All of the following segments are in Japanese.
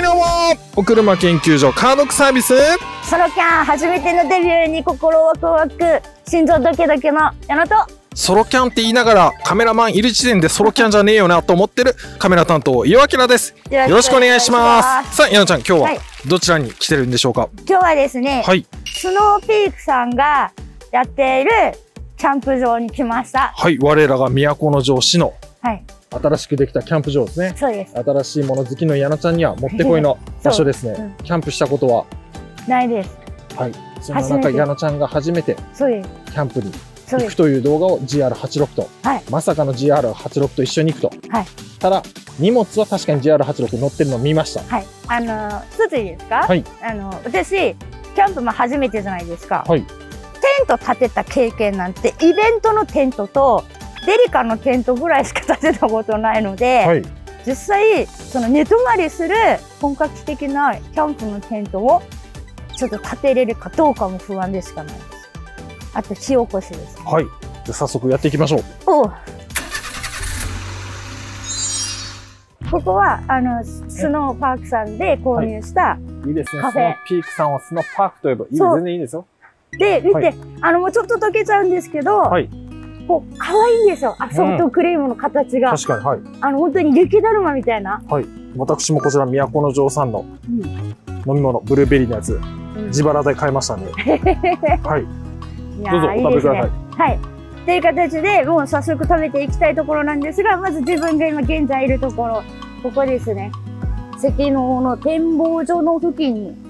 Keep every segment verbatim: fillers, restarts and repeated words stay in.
はいどうも、お車研究所カードックサービスソロキャン初めてのデビューに心ワクワク、心臓ドキドキの矢野と。 ソロキャンって言いながらカメラマンいる時点でソロキャンじゃねえよなと思ってるカメラ担当岩明です。よろしくお願いします。さあ矢野ちゃん、今日はどちらに来てるんでしょうか？ 今日はですね、 はい、 スノーピークさんがやっているキャンプ場に来ました。 はい、我らが都城市の、 はい、 新しくできたキャンプ場ですね。 そうです。 新しいもの好きの矢野ちゃんにはもってこいの場所ですね。うん、キャンプしたことはないです。 はい。その中、矢野ちゃんが初めてキャンプに行くという動画を ジーアールはちじゅうろく と、はい、まさかの ジーアールはちじゅうろく と一緒に行くと。はい、ただ荷物は確かに ジーアールはちじゅうろく 乗ってるのを見ました。 はい。あの一ついいですか？はい。あの私キャンプも初めてじゃないですか。はい。テント立てた経験なんてイベントのテントとデリカのテントぐらいしか立てたことないので、はい、実際その寝泊まりする本格的なキャンプのテントをちょっと立てれるかどうかも不安でしかないです。あと火起こしですね。 はい。じゃあ早速やっていきましょう。おう。 ここはあのスノーパークさんで購入したカフェ。 いいですね。スノーピークさんはスノーパークといえばいい、全然いいですよ。 で見て、はい、あのもうちょっと溶けちゃうんですけど。はい。こう可愛いんですよ。あ、ソフトクリームの形が。うん、確かに、はい。あの本当に雪だるまみたいな。はい。 私もこちら都城さんの飲み物、ブルーベリーのやつ、うん、自腹で買いましたんで。はい。どうぞお食べください。 はい。という形でもう早速食べていきたいところなんですが、まず自分が今現在いるところ、ここですね。関能の展望所の付近に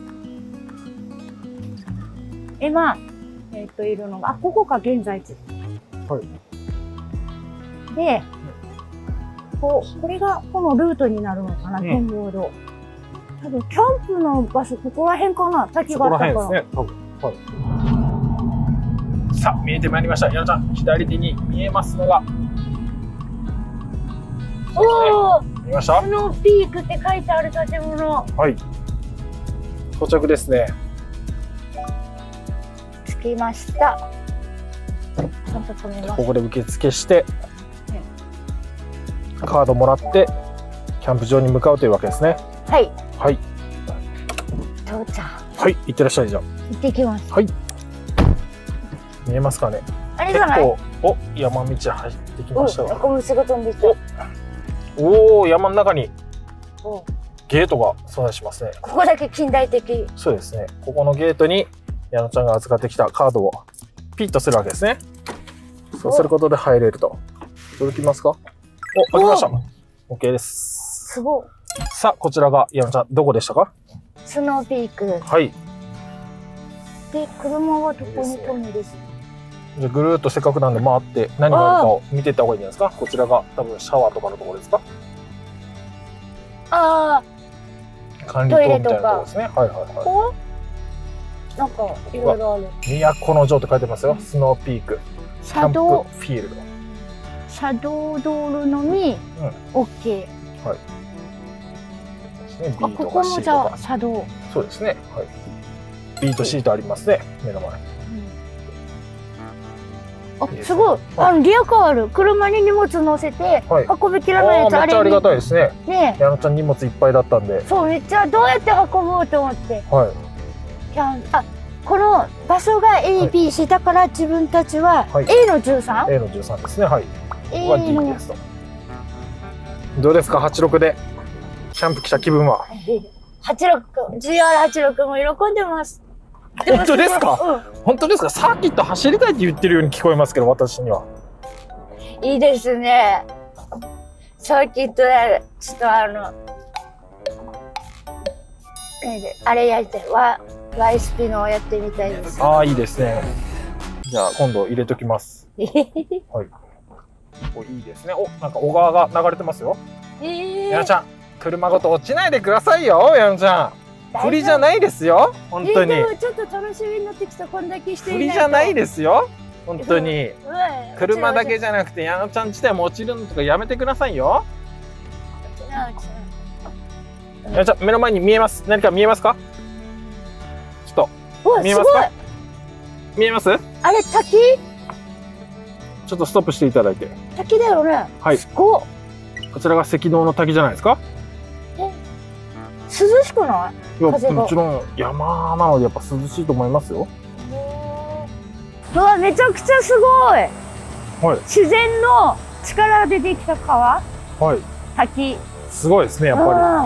今えっといるのが、あ、ここか現在地。はい、で、こう、これがこのルートになるのかな、展望路。多分、キャンプの場所、ここら辺かな、滝があったから。ここら辺ですね、多分。はい。 さあ、見えてまいりました。矢野ちゃん、左手に見えますのが。 おお、 見ました？ スノーピークって書いてある建物。 はい。到着ですね。 着きました。 ここで受付して、うん、カードもらってキャンプ場に向かうというわけですね。はい。はい。 到着。 はい、行ってらっしゃい。じゃあ。 行ってきます。 はい。見えますかね。 あれじゃない？ 結構、お、山道入ってきましたが。 お、虫が飛んできた。 おお、山の中にゲートが存在しますね。 ここだけ近代的。 そうですね。ここのゲートに矢野ちゃんが預かってきたカードをピッとするわけですね。そうすることで入れると。届きますか？お、開きました。オッケーです。 すごい。 さあ、こちらが矢野ちゃん、どこでしたか？ スノーピーク。はい。で、車はどこに止めです。 じゃぐるっとせっかくなんで回って何があるかを見ていった方がいいんじゃないですか？こちらが多分シャワーとかのところですか？ ああ。 管理棟みたいなところですね。はいはいはい。 なんかいろいろある。 都城って書いてますよ。スノーピーク。 車道。 フィールド。 車道道路のみ。オッケー。はい。あ、ここもじゃあ車道。 そうですね。はい。ビートシートありますね。目の前。 あ、すごい。あのリアカーある。車に荷物乗せて運びきらないやつあれ。 めっちゃありがたいですね。ね。矢野ちゃん荷物いっぱいだったんで。 そう、めっちゃどうやって運ぼうと思って。はい。いや、あ、この場所が エービーシー だから自分たちは エー のじゅうさん？ エー のじゅうさんですね。はい。ここは ディー ですと。どうですか、はちじゅうろくでキャンプ来た気分は？ はちじゅうろく、ジーアールはちじゅうろく も喜んでます。 本当ですか？うん、本当ですか？サーキット走りたいって言ってるように聞こえますけど、私には。 いいですね。サーキットで、ちょっとあの、あれやりたい。ワワイスピのやってみたいです。 ああ、いいですね。じゃあ今度入れときます。はい。お、いいですね。お、なんか小川が流れてますよ。えー、矢野ちゃん、車ごと落ちないでくださいよ、矢野ちゃん。振りじゃないですよ、本当に。 えー、でもちょっと楽しみになってきた、こんだけしていないと。 振りじゃないですよ、本当に。車だけじゃなくて、矢野ちゃん自体も落ちるのとかやめてくださいよ。矢野ちゃん、目の前に見えます。何か見えますか？ちょっと見えますか？見えます？ あれ滝？ ちょっとストップしていただいて。 滝だよね。はい。すごっ。 こちらが赤道の滝じゃないですか？ え、ス涼しくない？ いや、もちろん山なのでやっぱ涼しいと思いますよ。 うわ、めちゃくちゃすごい。 はい。自然の力でできた川。 はい。 滝。 すごいですね、やっぱり。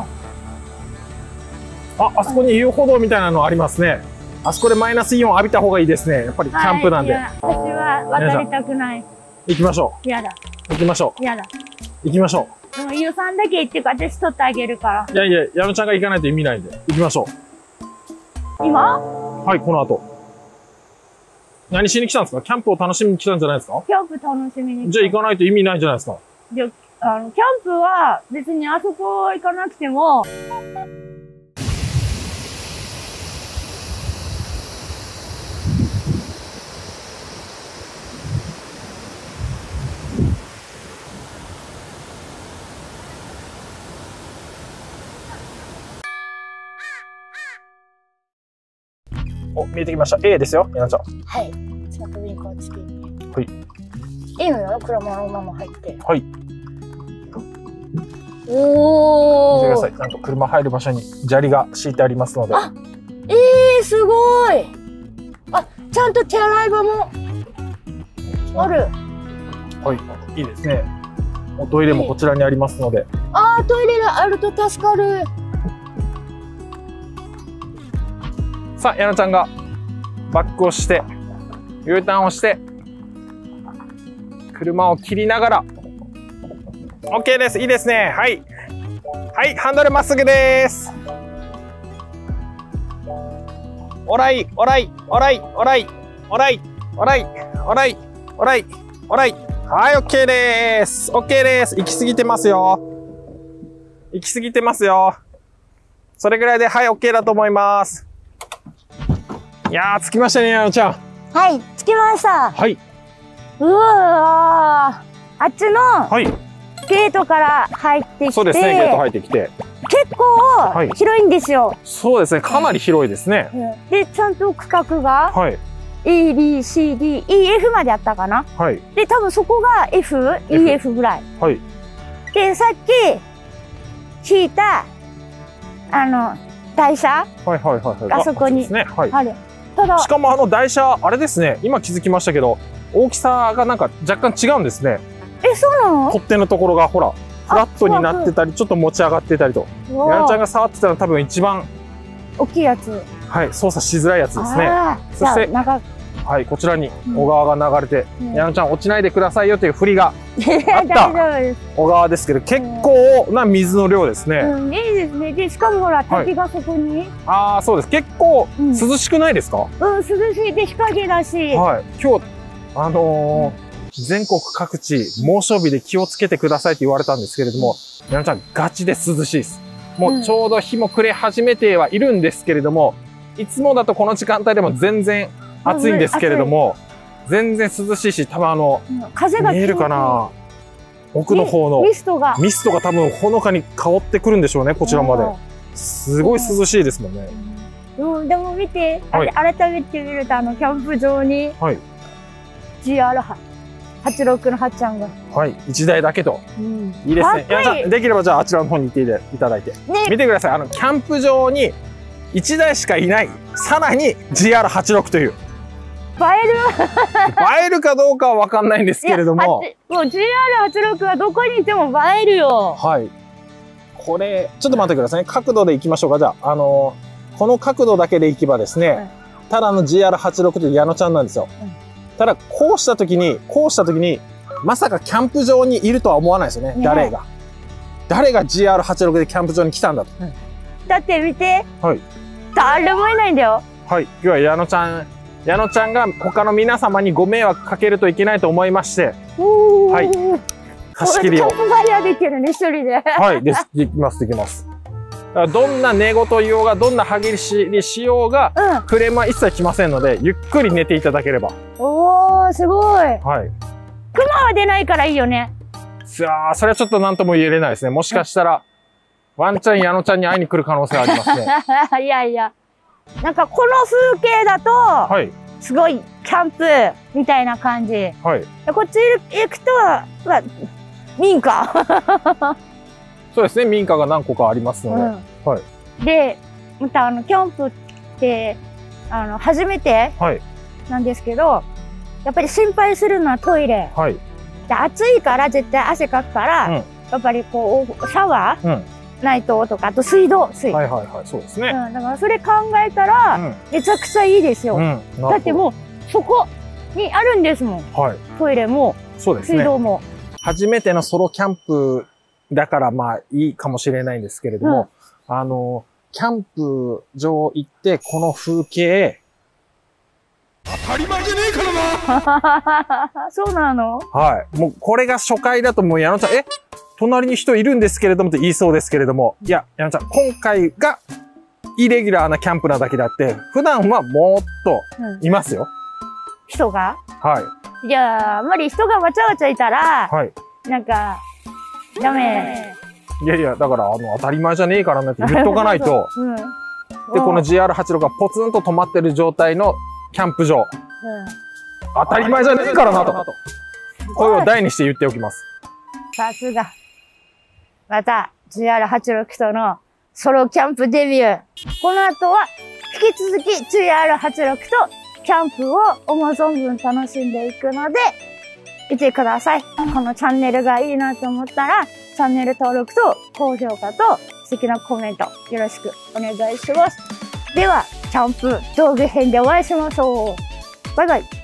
あ、あそこに遊歩道みたいなのありますね。あそこでマイナスイオン浴びた方がいいですね。やっぱりキャンプなんで。はい、 私は渡りたくない。 行きましょう。 やだ。 行きましょう。 やだ。 行きましょう。 でも、ゆうさんだけ行ってから私取ってあげるから。 いやいや、矢野ちゃんが行かないと意味ないんで。行きましょう。今？ はい、この後。何しに来たんですか？キャンプを楽しみに来たんじゃないですか？ キャンプ楽しみに来た。 じゃあ行かないと意味ないじゃないですか。 じゃあ、あの、キャンプは別にあそこ行かなくても、 お、見えてきました。A ですよ、やなちゃん。 はい。ちょっとウインカーつけて。 はい。 いいのよ、車のまま入って。 はい。 おー。 見てください。ちゃんと車入る場所に砂利が敷いてありますので。 あ、えー、すごい。あ、ちゃんと手洗い場もある。 はい、いいですね。おトイレもこちらにありますので。 あー、トイレがあると助かる。 さあ、やなちゃんがバックをして、U ターンをして、車を切りながら、OK です。いいですね。はい。はい、ハンドルまっすぐです。オライ、オライ、オライ、オライ、オライ、オライ、オライ、オライ、オライ。はい、OK です。OK です。行き過ぎてますよ。行き過ぎてますよ。それぐらいで、はい、OK だと思います。いやー、着きましたね、やなちゃん。 はい、着きました。 はい。 うわー、あっちの、 はい。 ゲートから入ってきて。 そうですね、ゲート入ってきて。 結構、広いんですよ、はい。 そうですね、かなり広いですね。 うん、で、ちゃんと区画が、 はい。 A、B、C、D、E、F まであったかな。 はい。 で、多分そこが F、E、F ぐらい。 はい。 で、さっき、引いた、あの、台車。 はいはいはいはい。 あそこに。 ね。はい。 ある。ただ。 しかもあの台車、あれですね。今気づきましたけど、大きさがなんか若干違うんですね。 え、そうなの？ 取っ手のところがほら、フラットになってたり、ちょっと持ち上がってたりと。やなちゃんが触ってたの多分一番大きいやつ。 はい、操作しづらいやつですね。そして、はい、こちらに小川が流れて、うん、やなちゃん落ちないでくださいよという振りがあった小川ですけど、結構な水の量ですね。 うん、いいですね。で、しかもほら、滝がそこに。はい、 ああ、そうです。結構涼しくないですか？ うん、うん、涼しいで日陰だし。 はい、今日、あのー、全国各地猛暑日で気をつけてくださいって言われたんですけれども、やなちゃんガチで涼しいです。もうちょうど日も暮れ始めてはいるんですけれども、いつもだとこの時間帯でも全然暑いんですけれども、全然涼しいし、多分あの、 風が見えるかな、奥の方のミストが。 ミストが多分ほのかに香ってくるんでしょうね、こちらまで。すごい涼しいですもんね。 うん、でも見て、はい、改めて見るとあの、キャンプ場に、はい、ジーアールはちじゅうろく のはっちゃんが。 はい、いちだいだけと。うん、いいですね。いや、じゃできればじゃああちらの方に行っていただいて。ね、見てください。あの、キャンプ場にいちだいしかいない、さらに ジーアールはちじゅうろく という。 映える映えるかどうかはわかんないんですけれども。 もう ジーアールはちじゅうろく はどこにいても映えるよ。 はい。これ、ちょっと待ってくださいね。角度で行きましょうか。じゃあ、あのー、この角度だけで行けばですね、うん、ただの ジーアールはちじゅうろく という矢野ちゃんなんですよ。うん、ただ、こうした時に、こうした時に、まさかキャンプ場にいるとは思わないですよね。ね、誰が。誰が ジーアールはちじゅうろく でキャンプ場に来たんだと。うん、 だって見て。 はい。 誰もいないんだよ。 はい。今日は矢野ちゃん、矢野ちゃんが他の皆様にご迷惑かけるといけないと思いまして。はい。貸し切りを。 キャンプファイヤーできるね、一人で。 はい。です。できます、できます。どんな寝言言おうが、どんな歯切りしようが、うん、クレームは一切来ませんので、ゆっくり寝ていただければ。 おー、すごい。 はい。 クマは出ないからいいよね。 さあ、それはちょっと何とも言えれないですね。もしかしたら、ワンちゃん、矢野ちゃんに会いに来る可能性はありますね。 いやいや。なんかこの風景だと、はい、すごいキャンプみたいな感じ。はい。こっち行くと、まあ、民家。 そうですね、民家が何個かありますので。うん、はい。 で、またあの、キャンプって、あの、初めてなんですけど、はい、やっぱり心配するのはトイレ。はい、で暑いから絶対汗かくから、うん、やっぱりこう、シャワー、うん、ないととか、あと水道水。はいはいはい、そうですね。うん、だからそれ考えたら、うん、めちゃくちゃいいですよ。うん、だってもう、そこにあるんですもん。はい、トイレも、そうですね、水道も。 初めてのソロキャンプだからまあいいかもしれないんですけれども、うん、あの、キャンプ場行ってこの風景、当たり前じゃねえからなそうなの？ はい。もうこれが初回だともう矢野ちゃん、え隣に人いるんですけれどもって言いそうですけれども、いや、矢野ちゃん、今回がイレギュラーなキャンプなだけであって、普段はもっといますよ。うん、 人が？ はい。 いや、あんまり人がわちゃわちゃいたら、はい。なんか、ダメ。 いやいや、だから、あの、当たり前じゃねえからなって言っとかないと。うん、で、この ジーアールはちじゅうろく がポツンと止まってる状態のキャンプ場。うん、当たり前じゃねえからなと。声を大にして言っておきます。 さすが。また、ジーアールはちじゅうろく とのソロキャンプデビュー。この後は、引き続き ジーアールはちじゅうろく とキャンプを思う存分楽しんでいくので、見てください。このチャンネルがいいなと思ったら、チャンネル登録と高評価と素敵なコメントよろしくお願いします。では、キャンプ道具編でお会いしましょう。バイバイ。